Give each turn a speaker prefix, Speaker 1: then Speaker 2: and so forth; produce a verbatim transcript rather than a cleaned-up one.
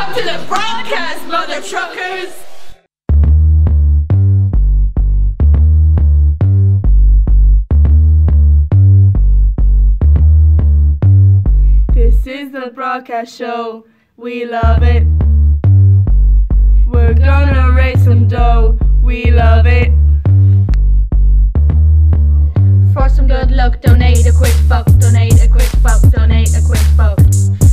Speaker 1: Welcome to the broadcast, mother truckers!
Speaker 2: This is the broadcast show, we love it. We're gonna raise some dough, we love it.
Speaker 3: For some good luck, donate a quick buck, donate a quick buck, donate a quick buck.